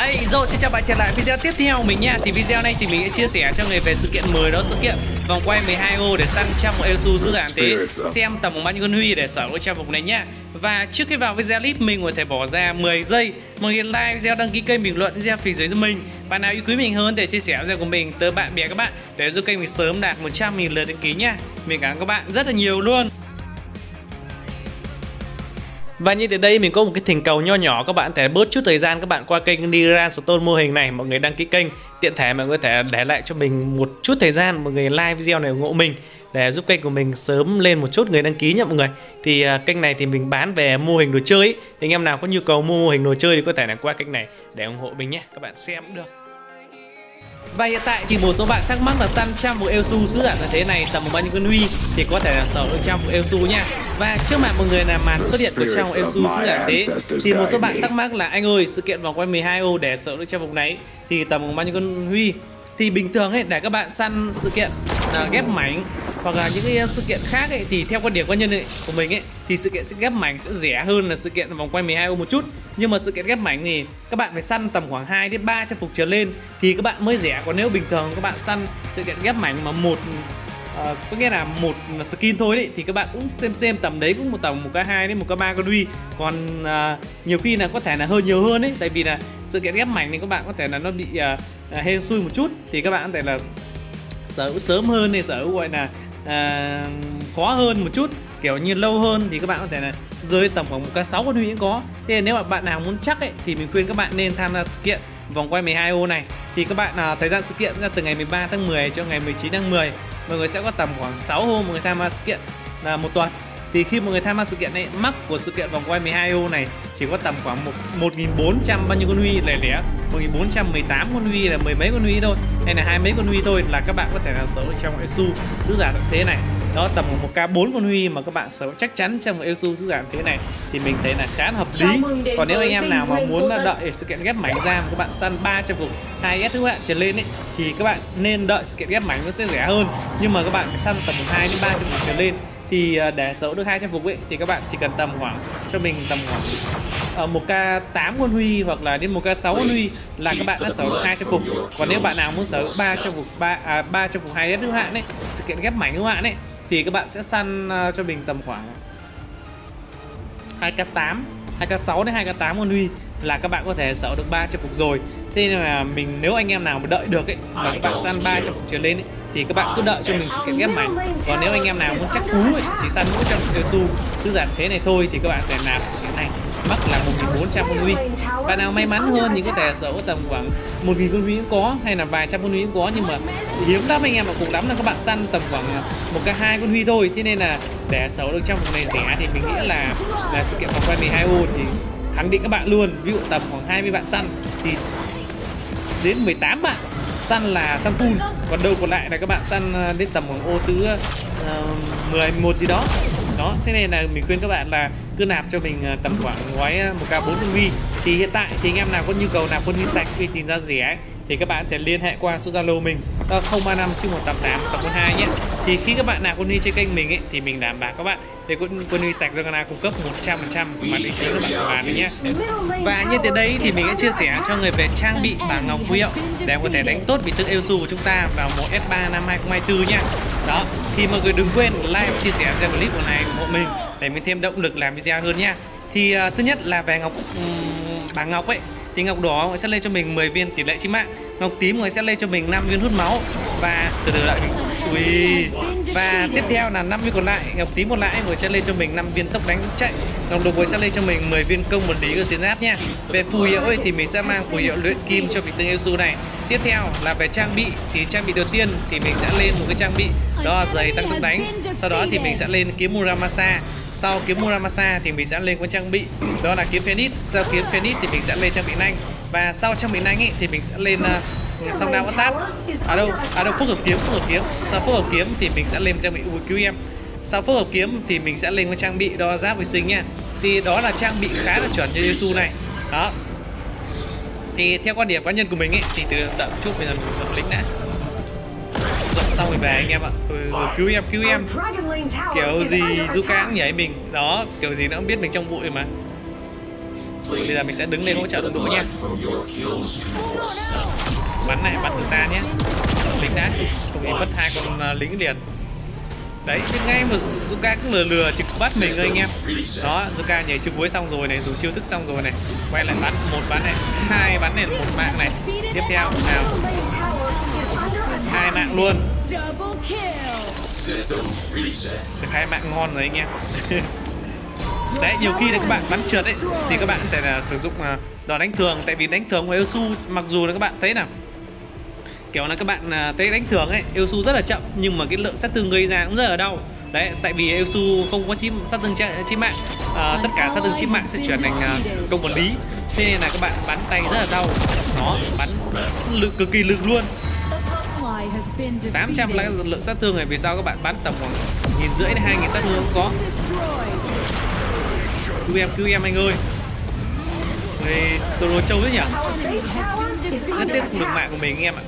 Rồi xin chào bạn trở lại video tiếp theo của mình nha. Thì video này thì mình sẽ chia sẻ cho người về sự kiện mới, đó sự kiện vòng quay 12 ô để săn trong một Elsu giữ hạn thế, xem tầm bao nhiêu con huy để sở hữu trang phục này nhá. Và trước khi vào video clip mình có thể bỏ ra 10 giây mọi người like video, đăng ký kênh, bình luận video phía dưới giúp mình. Bạn nào yêu quý mình hơn để chia sẻ video của mình tới bạn bè các bạn để giúp kênh mình sớm đạt 100.000 lượt đăng ký nha. Mình cảm ơn các bạn rất là nhiều luôn. Và như từ đây mình có một cái thỉnh cầu nho nhỏ, các bạn thể bớt chút thời gian các bạn qua kênh đi Randstone mô hình này, mọi người đăng ký kênh, tiện thể mọi người có thể để lại cho mình một chút thời gian, mọi người like video này ủng hộ mình để giúp kênh của mình sớm lên một chút người đăng ký nha mọi người. Thì kênh này thì mình bán về mô hình đồ chơi ấy. Thì anh em nào có nhu cầu mua mô hình đồ chơi thì có thể là qua kênh này để ủng hộ mình nhé, các bạn xem cũng được. Và hiện tại thì một số bạn thắc mắc là săn trang phục Elsu giữ hạn thế này tầm bao nhiêu con huy thì có thể là sở hữu trang phục Elsu nha. Và trước mặt mọi người là màn xuất hiện của trang phục Elsu giữ hạn thế. Thì một số bạn thắc mắc là anh ơi, sự kiện vòng quay 12 ô để sở hữu trang phục này thì tầm bao nhiêu con huy? Thì bình thường ấy, để các bạn săn sự kiện ghép mảnh hoặc là những cái sự kiện khác ấy, thì theo quan điểm cá nhân của mình ấy, thì sự kiện ghép mảnh sẽ rẻ hơn là sự kiện vòng quay 12 ô một chút. Nhưng mà sự kiện ghép mảnh thì các bạn phải săn tầm khoảng 2 đến 3 trang phục trở lên thì các bạn mới rẻ. Còn nếu bình thường các bạn săn sự kiện ghép mảnh mà có nghĩa là một skin thôi đấy, thì các bạn cũng xem tầm đấy cũng một k 2 đến một k 3 con huy. Còn nhiều khi là có thể là hơi nhiều hơn đấy, tại vì là sự kiện ghép mảnh thì các bạn có thể là nó bị hên xui một chút, thì các bạn có thể là sở hữu sớm hơn này, sở hữu gọi là khó hơn một chút, kiểu như lâu hơn thì các bạn có thể là rơi tầm khoảng 1k 6 con huy cũng có. Thế nếu mà bạn nào muốn chắc ấy thì mình khuyên các bạn nên tham gia sự kiện vòng quay 12 ô này. Thì các bạn thời gian sự kiện ra từ ngày 13 tháng 10 cho ngày 19 tháng 10, mọi người sẽ có tầm khoảng 6 hôm mọi người tham gia sự kiện là một tuần. Thì khi mọi người tham gia sự kiện này, mắc của sự kiện vòng quay 12 ô này chỉ có tầm khoảng 1.400 bao nhiêu con huy lẻ lẻ, 1.418 con huy là mười mấy con huy thôi, hay là hai mấy con huy thôi là các bạn có thể là sở hữu trong Elsu sứ giả thế này. Đó, tầm một k 4 con huy mà các bạn sở hữu chắc chắn trong Elsu sứ giả thế này thì mình thấy là khá là hợp lý. Còn nếu anh em nào mà muốn đợi sự kiện ghép mảnh ra mà các bạn săn 3 trang phục 2S thứ hạn trở lên ấy, thì các bạn nên đợi sự kiện ghép mảnh nó sẽ rẻ hơn. Nhưng mà các bạn phải săn tầm 2 đến 3 trang phục trở lên thì để sở hữu được 2 trang phục ấy thì các bạn chỉ cần tầm khoảng cho mình tầm khoảng 1k 8 con huy hoặc là đến 1k 6 con huy là các bạn đã sở hữu 2 trang phục. Còn nếu bạn nào muốn sở hữu 3 trang phục 3 trang phục 2S thứ hạn ấy, sự kiện ghép mảnh thứ hạn ấy, thì các bạn sẽ săn cho mình tầm khoảng 2k 6 đến 2k 8 con huy là các bạn có thể sở hữu được 3 trang phục rồi. Thế nên là nếu anh em nào mà đợi được ấy mà các bạn săn 3 trang phục trở lên ấy, thì các bạn cứ đợi cho mình sự kiện ghép mảnh. Còn nếu anh em nào muốn chắc cú ấy, chỉ săn mỗi trang phục Elsu cứ giản thế này thôi thì các bạn phải nạp sự kiện này, mắc là 1.400 con huy. Bạn nào may mắn hơn thì có thể sở hữu tầm khoảng 1.000 con huy cũng có, hay là vài trăm con huy cũng có, nhưng mà hiếm lắm anh em, mà cùng lắm là các bạn săn tầm khoảng 1k 2 con huy thôi. Thế nên là để sở hữu được trang phục này rẻ thì mình nghĩ là sự kiện vòng quay 12 ô thì khẳng định các bạn luôn, ví dụ tầm khoảng 20 bạn săn thì đến 18 bạn săn là săn full, còn đâu còn lại là các bạn săn đến tầm khoảng ô thứ 10, 11 gì đó. Đó, thế nên là mình khuyên các bạn là cứ nạp cho mình tầm khoảng gói 1k 4 con huy. Thì hiện tại thì anh em nào có nhu cầu nạp con huy sạch uy tín giá rẻ ấy, thì các bạn có thể liên hệ qua số Zalo mình 035 188 642 nhé. Thì khi các bạn nạp con huy trên kênh mình ấy, thì mình đảm bảo các bạn để con huy sạch Zagana cung cấp 100% mặt uy tín các bạn bán đấy nhé. Và như từ đây thì mình sẽ chia sẻ cho người về trang bị bảng ngọc huy hiệu để có thể đánh tốt vị tướng Elsu của chúng ta vào mùa S3 năm 2024 nhé. Đó, thì mọi người đừng quên like và chia sẻ video clip của này ủng hộ mình để mình thêm động lực làm video hơn nha. Thì thứ nhất là về bảng ngọc ấy, thì ngọc đỏ sẽ lên cho mình 10 viên tỷ lệ chí mạng, ngọc tím sẽ lên cho mình 5 viên hút máu, và từ từ lại và tiếp theo là 5 viên còn lại, ngọc tím còn lại sẽ lên cho mình 5 viên tốc đánh chạy, ngọc đồng sẽ lên cho mình 10 viên công vật lý của xuyên giáp nha. Về phù hiệu ấy, thì mình sẽ mang phù hiệu luyện kim cho vị tướng Elsu này. Tiếp theo là về trang bị, thì trang bị đầu tiên thì mình sẽ lên một cái trang bị đó là giày tăng tốc đánh, sau đó thì mình sẽ lên kiếm Muramasa. Sau kiếm Muramasa thì mình sẽ lên con trang bị đó là kiếm Phoenix. Sau kiếm Phoenix thì mình sẽ lên trang bị nhanh, và sau trang bị nhanh ấy, thì mình sẽ lên song đao bắt táp. Đâu phúc hợp kiếm. Sau phúc hợp kiếm thì mình sẽ lên trang bị cứu em. Sau phúc hợp kiếm thì mình sẽ lên con trang bị đó giáp vệ sinh nha. Thì đó là trang bị khá là chuẩn cho Elsu này. Đó. Thì theo quan điểm cá nhân của mình ấy, thì từ đợi chút mình làm lính đã. Dọn xong rồi về anh em ạ. Rồi cứu em. Kiểu gì Zuka cũng nhảy mình. Đó, kiểu gì nó cũng biết mình trong bụi mà. Bây giờ mình sẽ đứng lên hỗ trợ đội ngũ nha. Bắn này, bắn từ xa nhé. Lính đã không bị mất 2 con lính liền. Đấy, biết ngay mà Zuka cũng lừa trực bắt mình thôi anh em. Đó, Zuka nhảy chiêu cuối xong rồi này, dùng chiêu thức xong rồi này, quay lại bắn, 1 bắn này, 2 bắn này, 1 mạng này. Tiếp theo nào, 2 mạng luôn. Được 2 mạng ngon rồi anh em. Đấy, nhiều khi là các bạn bắn trượt ấy thì các bạn sẽ là sử dụng đòn đánh thường, tại vì đánh thường của Elsu mặc dù là các bạn thấy nào, kiểu là các bạn thấy đánh thường ấy, Elsu rất là chậm nhưng mà cái lượng sát thương gây ra cũng rất là đau. Đấy, tại vì Elsu không có sát thương chí mạng, tất cả sát thương chí mạng sẽ chuyển thành công vật lý, thế nên là các bạn bắn tay rất là đau. Nó bắn cực kỳ lực luôn. 800 là lượng sát thương này, vì sao các bạn bắn tầm khoảng 1.500 đến 2.000 sát thương cũng có. Cứu em anh ơi. Người Toro trâu đấy nhỉ. Rất tiếc không được mạng của mình anh em ạ.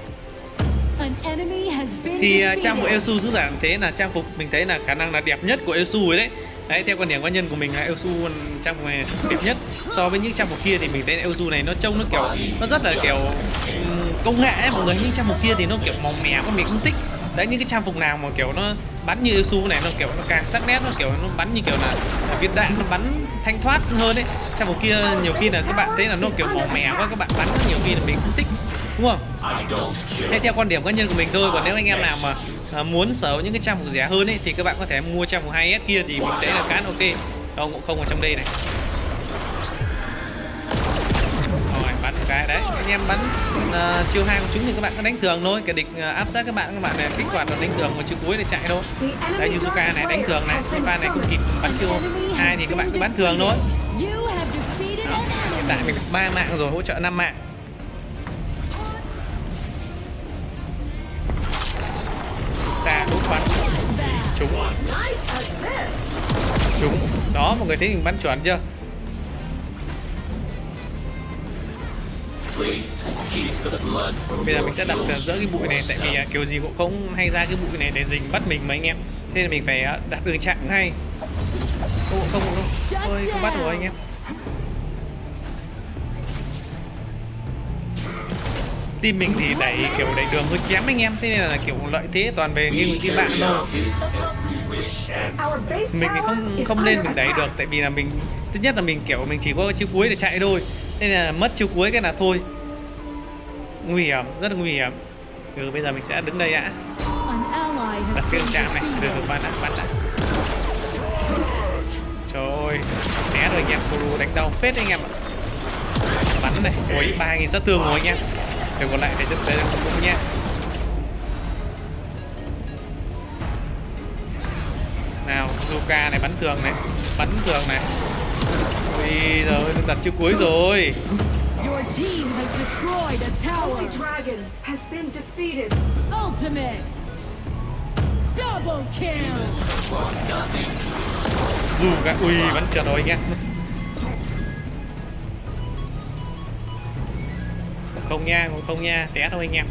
Thì trang phục Elsu giữ giải thế là trang phục mình thấy là khả năng là đẹp nhất của Elsu ấy đấy. Đấy, theo quan điểm cá nhân của mình là Elsu trang phục này đẹp nhất. So với những trang phục kia thì mình thấy Elsu này nó trông nó kiểu nó rất là kiểu công nghệ ấy mọi người, những trang phục kia thì nó kiểu màu mè mà mình không thích. Đấy, những cái trang phục nào mà kiểu nó bắn như Elsu này nó kiểu nó càng sắc nét, nó kiểu nó bắn như kiểu là viên đạn nó bắn thanh thoát hơn ấy. Trang phục kia nhiều khi là các bạn thấy là nó kiểu màu mè quá, các bạn bắn nhiều khi là mình không thích, đúng không? Thế theo quan điểm cá nhân của mình thôi, còn nếu anh em nào mà muốn sở hữu những cái trang phục rẻ hơn ấy thì các bạn có thể mua trang phục 2S kia thì mình thấy là khá là ok. Không ở trong đây này. Rồi bắn một cái đấy, anh em bắn chiêu 2 của chúng thì các bạn cứ đánh thường thôi, kẻ địch áp sát các bạn này kích hoạt và đánh thường một chiêu cuối để chạy thôi. Đây như Zuka này đánh thường này, pha này không kịp bắn chiêu 2 thì các bạn cứ bắn thường thôi. Đó, hiện tại mình 3 mạng rồi, hỗ trợ 5 mạng. Xa đốt bắn trúng. Đó, mọi người thấy mình bắn chuẩn chưa? Bây giờ mình sẽ đặt giữa cái bụi này, tại vì kiểu gì cũng không hay ra cái bụi này để dình bắt mình mà anh em, thế nên mình phải đặt đường chặn ngay. Không ôi không bắt rồi anh em. Team mình thì đẩy kiểu đẩy đường hơi kém anh em, thế nên là kiểu lợi thế toàn về nghiêng team bạn thôi. Mình thì không nên mình đẩy được, tại vì là mình thứ nhất là mình kiểu mình chỉ có chiêu cuối để chạy thôi, nên là mất chiêu cuối cái là thôi, nguy hiểm, rất là nguy hiểm. Từ bây giờ mình sẽ đứng đây đã, đặt cái đường chạm này, được bắn lại. Trời ơi, né rồi anh em, Kuro đánh đau phết anh em ạ. Bắn này, ôi 3.000 sát thương rồi anh em. Đừng còn lại để giúp đây cũng nha. Nào, Zuka này bắn thường này. Ôi giời ơi, đặt chiêu cuối rồi. Zuka, ui bắn trượt rồi anh em. Không nha, té thôi anh em.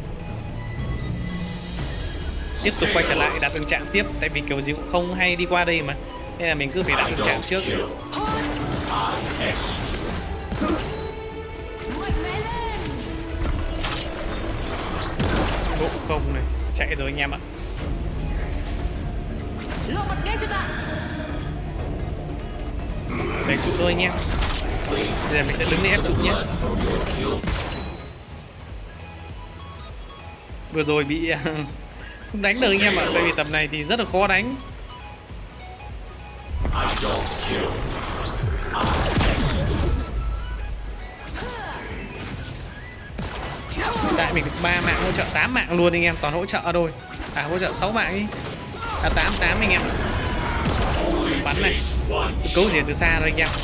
Tiếp tục quay trở lại đặt đường chạm tiếp, tại vì kiểu gì cũng không hay đi qua đây mà, nên là mình cứ phải đặt đường chạm trước. Độ không này, chạy rồi anh em ạ. Đánh trụ thôi anh em. Bây giờ mình sẽ đứng để ép trụ nhé. Vừa rồi bị không đánh được anh em ạ, tại vì tầm này thì rất là khó đánh. Hiện tại mình được 3 mạng hỗ trợ 8 mạng luôn anh em, toàn hỗ trợ thôi. Hỗ trợ 6 mạng ý. 8 anh em. Bắn này. Cấu gì từ xa rồi anh em.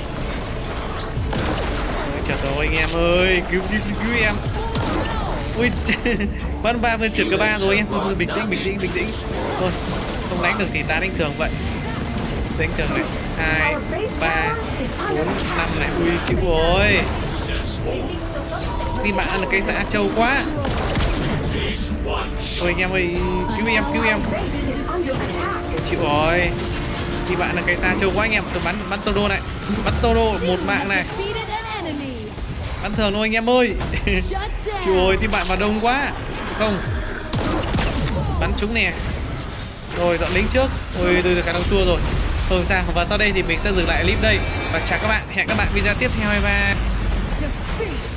Trượt rồi anh em ơi, cứu em. Ui, bắn 3 bên trượt cả 3 rồi anh em. Thôi bình tĩnh. Thôi, không đánh được thì ta đánh thường vậy. Đánh thường này. 2, 3, 4, 5 này. Ui chịu rồi. Đi bạn là cây xã trâu quá. Thôi anh em ơi, cứu em. Chịu rồi. Thì bạn là cái xa trâu quá anh em. Tôi bắn Toro này. Bắn Toro một mạng này. Bắn thường thôi anh em ơi. Chịu ơi, thì bạn vào đông quá. Không. Bắn chúng nè. Rồi dọn lính trước. Ôi tôi khả năng thua rồi. Không sao. Và sau đây thì mình sẽ dừng lại clip đây. Và chào các bạn. Hẹn các bạn video tiếp theo. Bye bye.